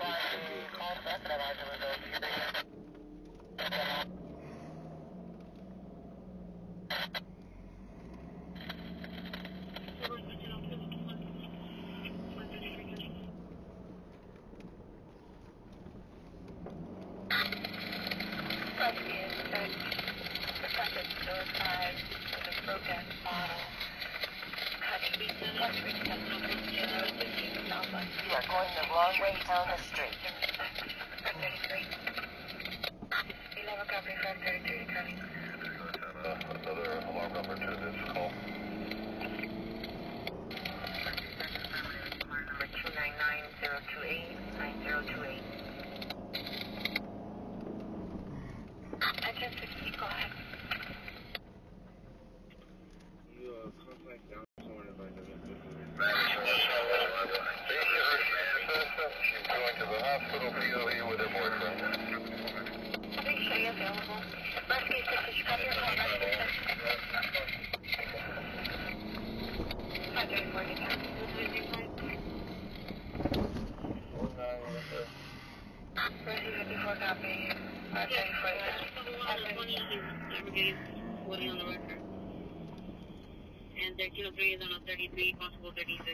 You are going the wrong way down the street. 11 copy, 533 coming. Another alarm number to this call. Number 299-028-9028. Attention 60, go ahead. You contact down someone if I can get this. She's going to the hospital POE with her boyfriend. I think Shay available. Rescue assistance, you copy your call, rescue assistance. 534, you can. Rescue 54, copy. 534, Woody on the record. And 1303 is on a 33, possible 36.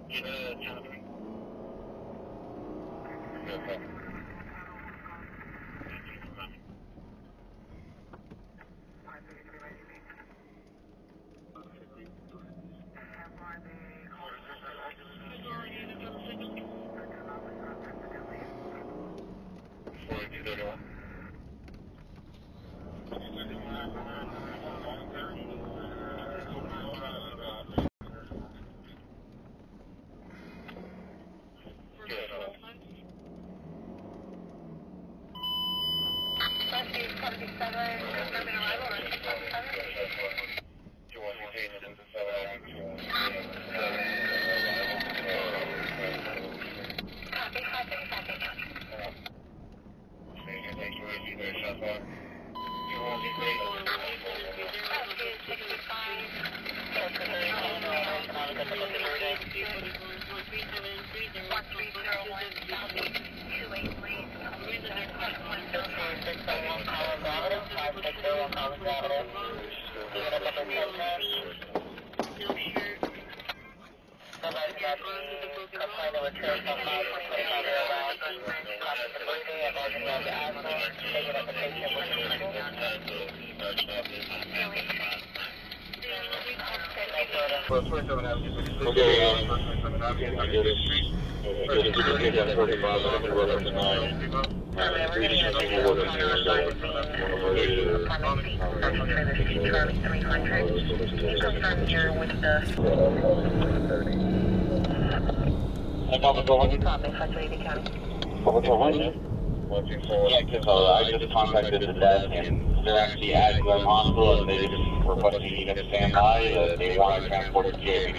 I just contacted the desk and they're actually at Glen Hospital and they just requested you to stand by. They want to transport it to JV.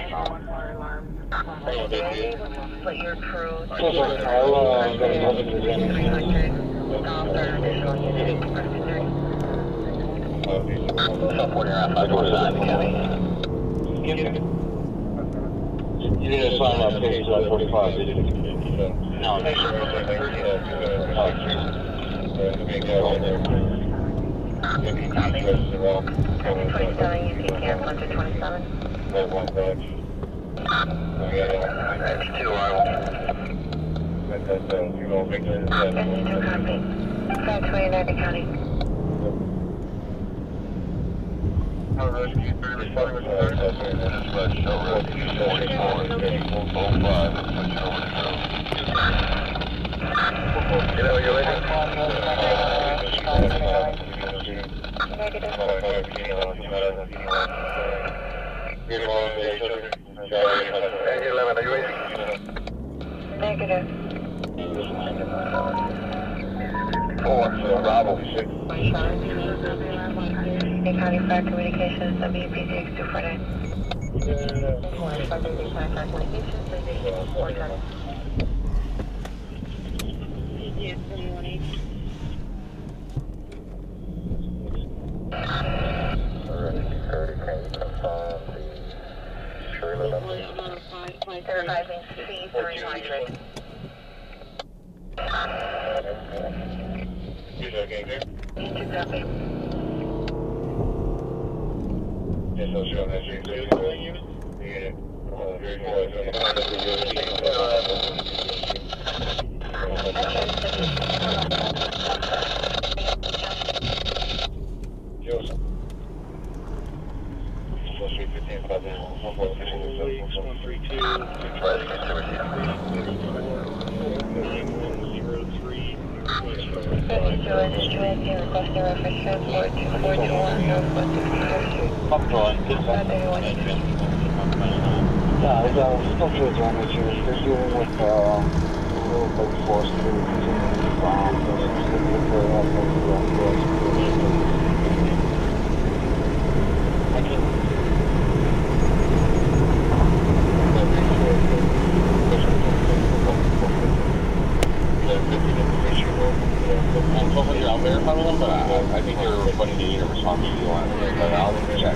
Put your crew to 300, stop for additional units, Support around 547 County. You didn't sign that page 45, did you? No. After 27, you can cancel after 27. That's 2 arrival. That's 2 copy. 529 County. Rescue 3 responding with the third. Show rescue 44, 05, you know, you're later. Negative. And 11, are you ready? Negative. 4, Bravo 6. Hey, County Fire Communications, WPCX 249. Fire Communications, Station 420. Yes, 21-8. Security, can you confirm the trailer number? They're advising C300. Is that gang there? Copy. Yes, I'll show that street. Yeah. Very cool. Joseph. 15, 5, 132. Yeah, it's still kids on the juice. They're dealing with a little big force to I'll verify with them, but I think they're putting the unit response to you on it, but I'll check.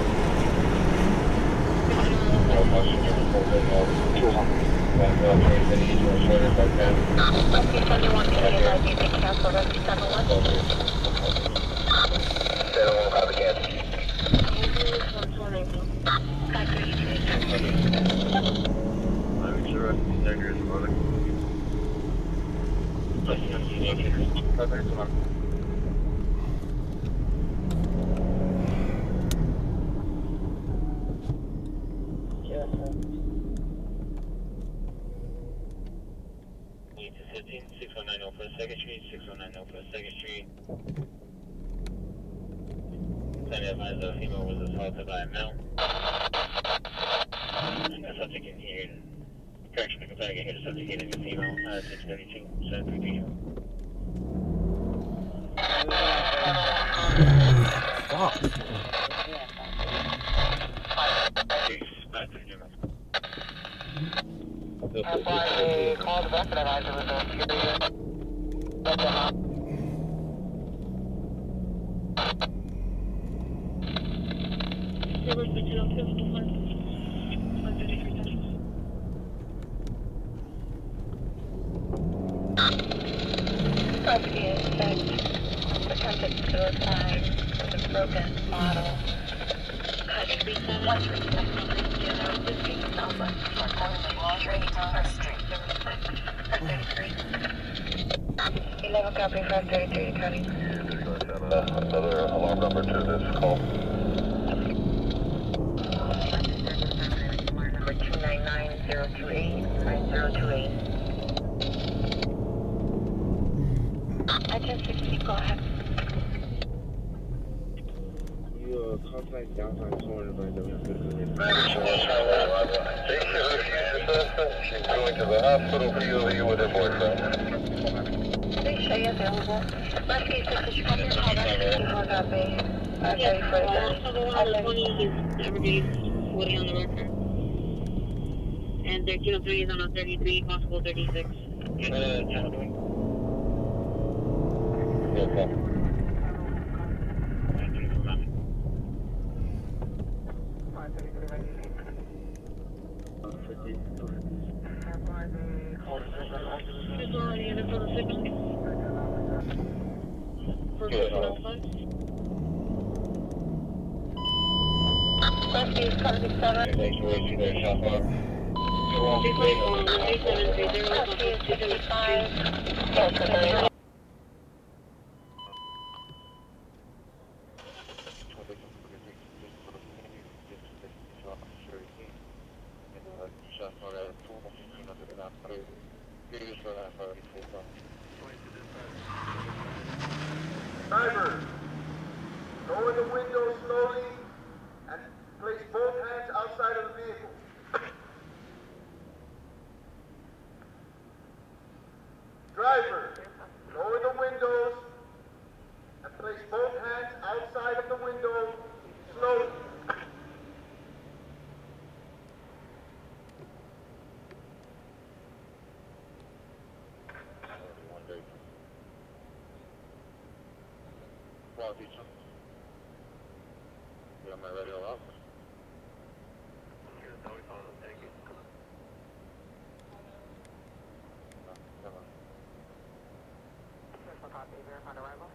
Female was assaulted by a male. And the subject in here, correction, the complaint here, the subject in the female, 632, 732. Fuck. That's why they called back that I was superior. Let them up. Attempted suicide with a broken bottle. Once respected, southwest, straight first street, 33. 11 copy, 533 turning. Another alarm number to this call. Number 299-028-9028. I 1060, go ahead. You contact downtown corner by the She's going to the hospital POV with her boyfriend. Please show you available. Last case, this is from your call. That's 54 copy. I'm ready for it. Everybody's fully on the record. And 1303 is on a 33, possible 36. Okay. Last case, car 67. Thanks for waiting there, shot bar. Last case, 65. Yes, Driver, lower the window slowly and place both hands outside of the vehicle. Driver, lower the windows and place both hands outside of the window slowly. You got my radio up? Come on. on arrival.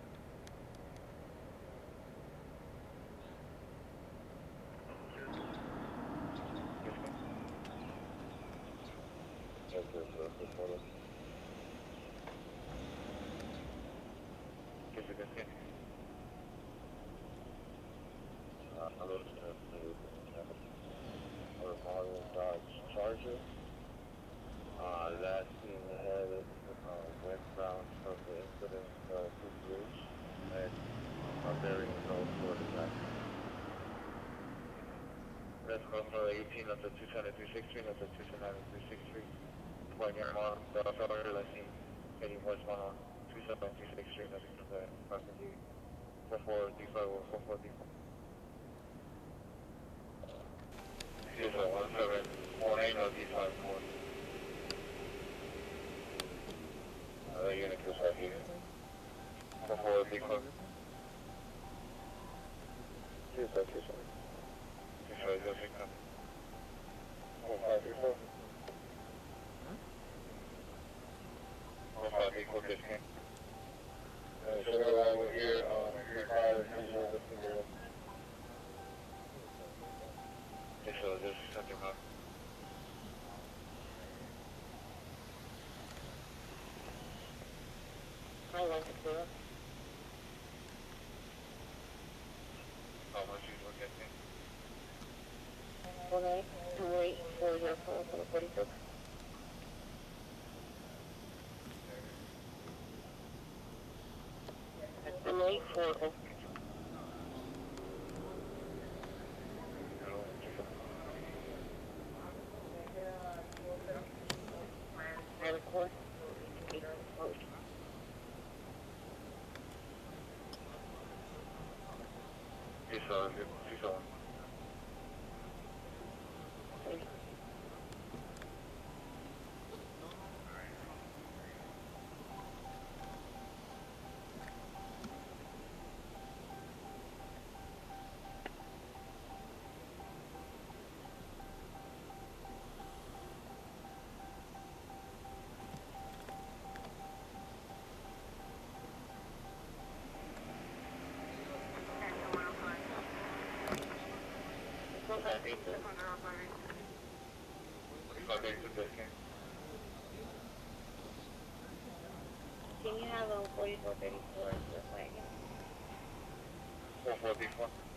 Charger. Last seen ahead westbound from the incident to bridge and bearing north for the back. Let's go for 18 up to 27363, up to 27363. Point your mom, sorry, let's see. Heading westbound on 27363, nothing from there. 4435 or 4434. 1748 or D54. The unit is right here. 4434. 2534. 2534. 4534. 4534 discount. So we're here on 35 visual. So just something up. How long is it? How much you look at me? 1-828-404-46. That's 1-840. And of course, 840. Peace on. Can you have a 4434 with wagon? 4434.